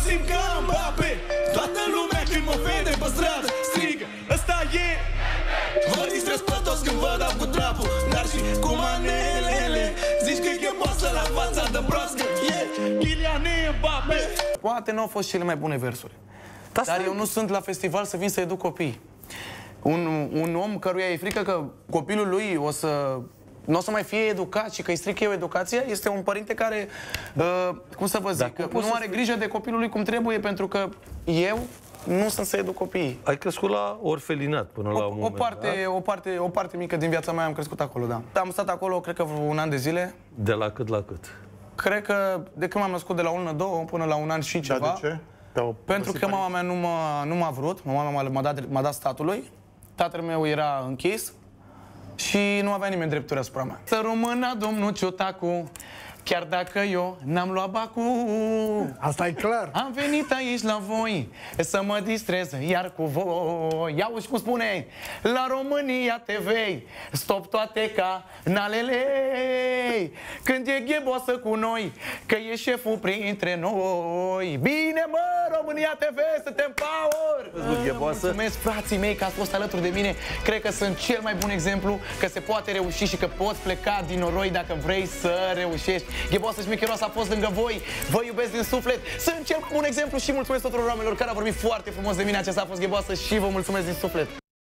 simt ca Mbappe. Toată lumea când mă vede pe stradă strigă, ăsta e. Vă distrez pe toți când vă dau cu trapul, dar și cu manelele. Zici că e boasă la fața de broască, e Kylian Mbappe. Poate nu au fost cele mai bune versuri, dar eu nu sunt la festival să vin să educ copii. Un om căruia e frică că copilul lui nu o să mai fie educat și că îi strică eu educația, este un părinte care, cum să vă zic, nu are grijă de copilul lui cum trebuie, pentru că eu nu sunt să educ copiii. Ai crescut la orfelinat până la un moment dat? O parte mică din viața mea am crescut acolo, da. Am stat acolo, cred că un an de zile. De la cât la cât? Cred că de când m-am născut, de la 1-2 până la un an și ceva. Dar de ce? Pentru că mama mea nu m-a vrut, mama mea m-a dat statului, tatăl meu era închis și nu avea nimeni drepturi asupra mea. Să rămână domnul Ciutacu, chiar dacă eu n-am luat bacul. Asta e clar. Am venit aici la voi să mă distrez iar cu voi. Iauzi cum spune la România TV, stop toate canalele. Când e ghebosă cu noi, că e șeful printre noi. Bine mă, România TV, suntem power! Mulțumesc frații mei că ați fost alături de mine. Cred că sunt cel mai bun exemplu că se poate reuși și că poți pleca din noroi dacă vrei să reușești. Gheboasă șmecheroasă a fost lângă voi, vă iubesc din suflet, sunt cel mai bun exemplu și mulțumesc tuturor oamenilor care au vorbit foarte frumos de mine. Aceasta a fost Gheboasă și vă mulțumesc din suflet.